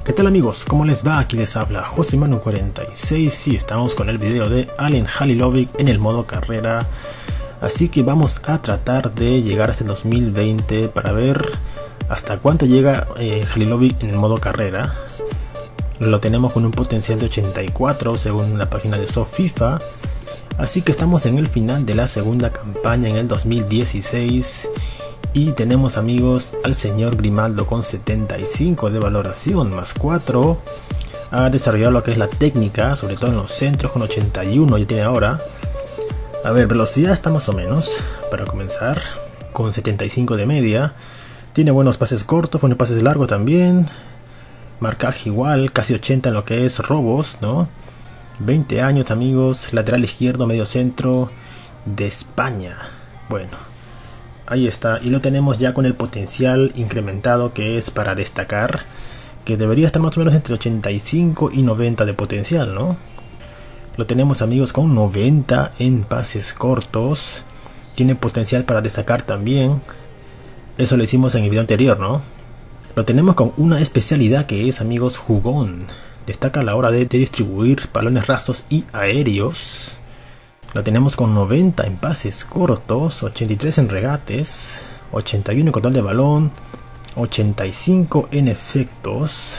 ¿Qué tal amigos? ¿Cómo les va? Aquí les habla Josimanu46 y estamos con el video de Alen Halilovic en el modo carrera. Así que vamos a tratar de llegar hasta el 2020 para ver hasta cuánto llega Halilovic en el modo carrera. Lo tenemos con un potencial de 84 según la página de SoFIFA. Así que estamos en el final de la segunda campaña en el 2016. Y tenemos amigos al señor Grimaldo con 75 de valoración más 4. Ha desarrollado lo que es la técnica, sobre todo en los centros, con 81 ya tiene ahora. A ver, velocidad está más o menos para comenzar, con 75 de media. Tiene buenos pases cortos, buenos pases largos también. Marcaje igual, casi 80 en lo que es robos, ¿no? 20 años amigos, lateral izquierdo, medio centro de España. Bueno, ahí está, y lo tenemos ya con el potencial incrementado que es para destacar, que debería estar más o menos entre 85 y 90 de potencial, ¿no? Lo tenemos amigos con 90 en pases cortos. Tiene potencial para destacar también. Eso lo hicimos en el video anterior, ¿no? Lo tenemos con una especialidad que es amigos jugón. Destaca a la hora de distribuir balones rasos y aéreos. Lo tenemos con 90 en pases cortos, 83 en regates, 81 en control de balón, 85 en efectos,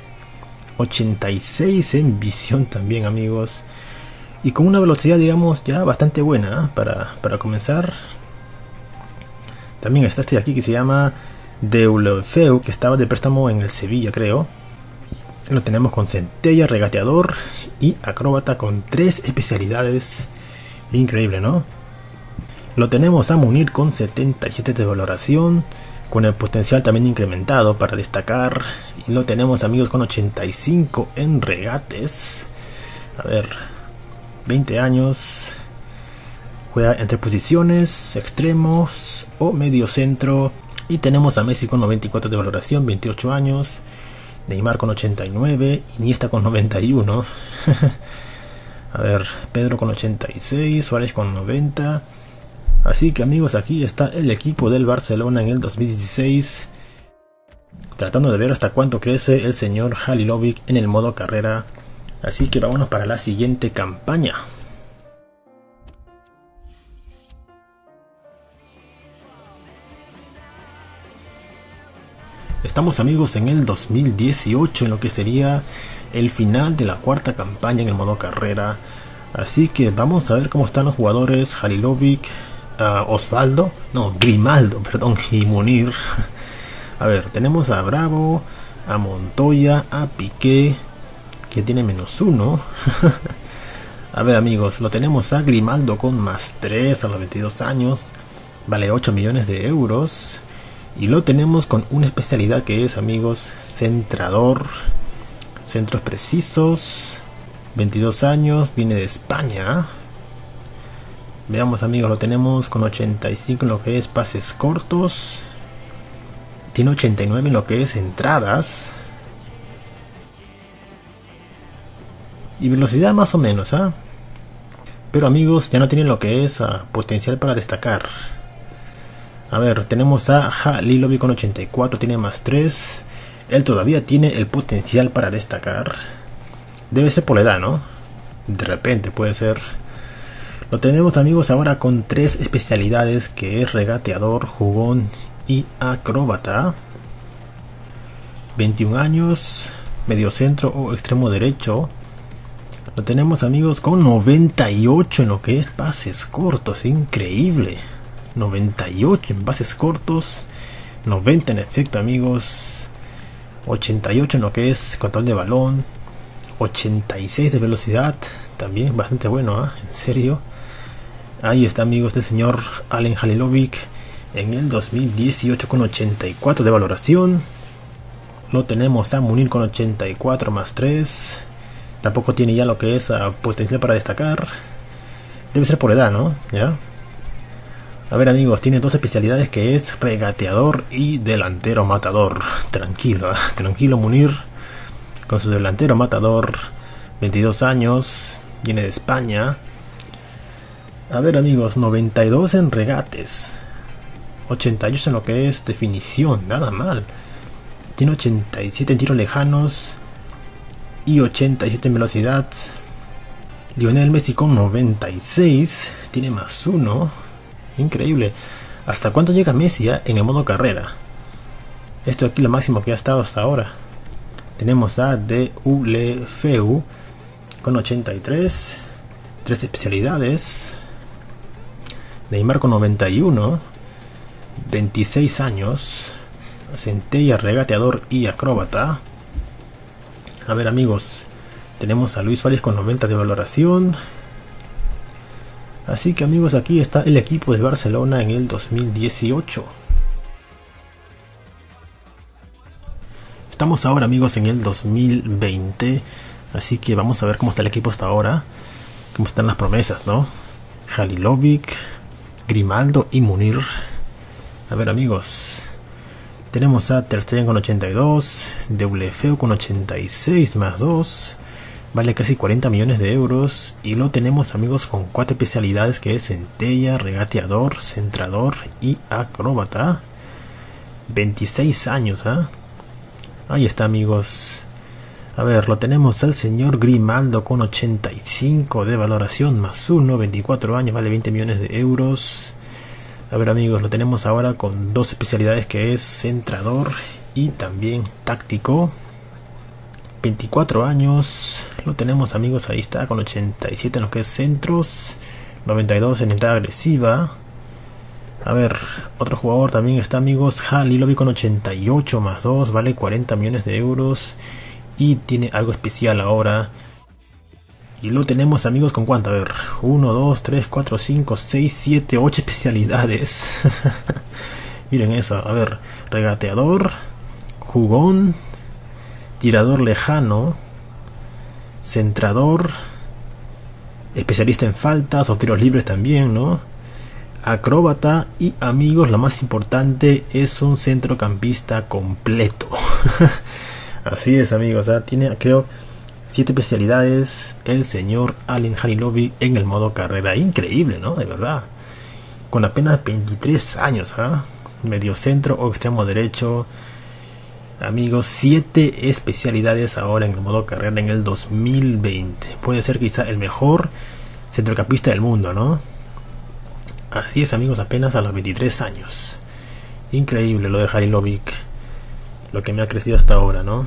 86 en visión también amigos. Y con una velocidad digamos ya bastante buena para comenzar. También está este de aquí que se llama Deulofeu, que estaba de préstamo en el Sevilla creo. Lo tenemos con centella, regateador y acróbata con 3 especialidades. Increíble, ¿no? Lo tenemos a Munir con 77 de valoración, con el potencial también incrementado para destacar. Y lo tenemos amigos con 85 en regates. A ver, 20 años. Juega entre posiciones, extremos o medio centro. Y tenemos a Messi con 94 de valoración, 28 años. Neymar con 89, Iniesta con 91. A ver, Pedro con 86, Suárez con 90. Así que amigos, aquí está el equipo del Barcelona en el 2016. Tratando de ver hasta cuánto crece el señor Halilovic en el modo carrera. Así que vámonos para la siguiente campaña. Estamos amigos en el 2018 en lo que sería el final de la cuarta campaña en el modo carrera. Así que vamos a ver cómo están los jugadores Halilovic, Grimaldo, perdón, y Munir. A ver, tenemos a Bravo, a Montoya, a Piqué, que tiene -1. A ver amigos, lo tenemos a Grimaldo con +3 a los 22 años. Vale 8 millones de euros. Y lo tenemos con una especialidad que es amigos centrador, centros precisos, 22 años, viene de España. Veamos amigos, lo tenemos con 85 en lo que es pases cortos, tiene 89 en lo que es entradas y velocidad más o menos, pero amigos ya no tiene lo que es potencial para destacar. A ver, tenemos a Halilovic con 84, tiene +3. Él todavía tiene el potencial para destacar. Debe ser por la edad, ¿no? De repente puede ser. Lo tenemos amigos ahora con 3 especialidades, que es regateador, jugón y acróbata. 21 años, medio centro o extremo derecho. Lo tenemos amigos con 98 en lo que es pases cortos, increíble. 98 en pases cortos, 90 en efecto amigos, 88 en lo que es control de balón, 86 de velocidad, también bastante bueno, en serio. Ahí está amigos del señor Alen Halilovic en el 2018 con 84 de valoración. Lo tenemos a Munir con 84 +3, tampoco tiene ya lo que es potencial para destacar. Debe ser por edad, ¿no? ¿Ya? A ver amigos, tiene 2 especialidades que es regateador y delantero matador. Tranquilo, tranquilo Munir. Con su delantero matador, 22 años, viene de España. A ver amigos, 92 en regates, 88 en lo que es definición, nada mal. Tiene 87 en tiros lejanos y 87 en velocidad. Lionel Messi con 96. Tiene +1. Increíble. ¿Hasta cuánto llega Messi en el modo carrera? Esto aquí lo máximo que ha estado hasta ahora. Tenemos a Deulofeu con 83. 3 especialidades. Neymar con 91. 26 años. Centella, regateador y acróbata. A ver, amigos, tenemos a Luis Suárez con 90 de valoración. Así que, amigos, aquí está el equipo de Barcelona en el 2018. Estamos ahora, amigos, en el 2020. Así que vamos a ver cómo está el equipo hasta ahora. Cómo están las promesas, ¿no? Halilovic, Grimaldo y Munir. A ver, amigos, tenemos a Ter Stegen con 82, Deulofeu con 86 +2, vale casi 40 millones de euros. Y lo tenemos, amigos, con 4 especialidades, que es centella, regateador, centrador y acróbata. 26 años, ¿ah? Ahí está, amigos. A ver, lo tenemos al señor Grimaldo con 85 de valoración +1, 24 años, vale 20 millones de euros. A ver, amigos, lo tenemos ahora con 2 especialidades, que es centrador y también táctico. 24 años. Lo tenemos, amigos, ahí está, con 87 en lo que es centros. 92 en entrada agresiva. A ver, otro jugador también está, amigos, Halilovic con 88 +2, vale 40 millones de euros. Y tiene algo especial ahora. Y lo tenemos, amigos, con cuánto, a ver, 1, 2, 3, 4, 5, 6, 7, 8 especialidades. Miren eso, a ver, regateador, jugón, tirador lejano, centrador, especialista en faltas o tiros libres también, ¿no? Acróbata y, amigos, lo más importante, es un centrocampista completo. Así es, amigos, ¿eh? Tiene, creo, 7 especialidades el señor Alen Halilovic en el modo carrera. Increíble, ¿no? De verdad. Con apenas 23 años, ¿ah? Medio centro o extremo derecho. Amigos, 7 especialidades ahora en el modo carrera en el 2020. Puede ser quizá el mejor centrocampista del mundo, ¿no? Así es, amigos, apenas a los 23 años. Increíble lo de Halilovic. Lo que me ha crecido hasta ahora, ¿no?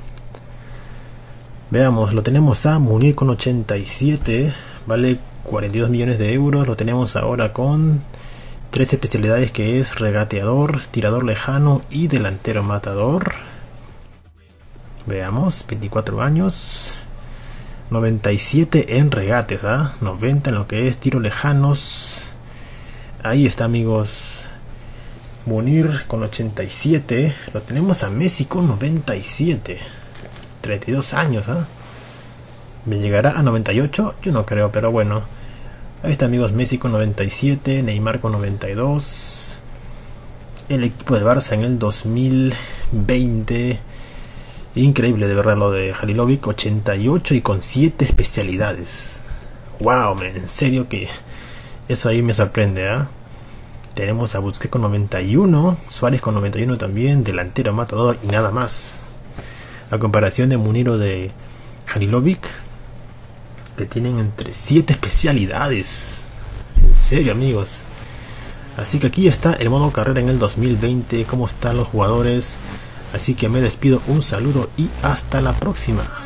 Veamos, lo tenemos a Munir con 87, vale 42 millones de euros. Lo tenemos ahora con 3 especialidades, que es regateador, tirador lejano y delantero matador. Veamos, 24 años, 97 en regates, ¿ah? 90 en lo que es tiros lejanos. Ahí está, amigos, Munir con 87. Lo tenemos a Messi con 97. 32 años, ¿ah? ¿Me llegará a 98? Yo no creo, pero bueno. Ahí está, amigos, Messi con 97, Neymar con 92. El equipo de Barça en el 2020. Increíble, de verdad, lo de Halilovic, 88 y con 7 especialidades. Wow, man, en serio que eso ahí me sorprende, ¿ah? Tenemos a Busquets con 91, Suárez con 91 también, delantero matador y nada más. A comparación de Munir o de Halilovic, que tienen entre 7 especialidades. En serio, amigos. Así que aquí está el modo carrera en el 2020, cómo están los jugadores. Así que me despido, un saludo y hasta la próxima.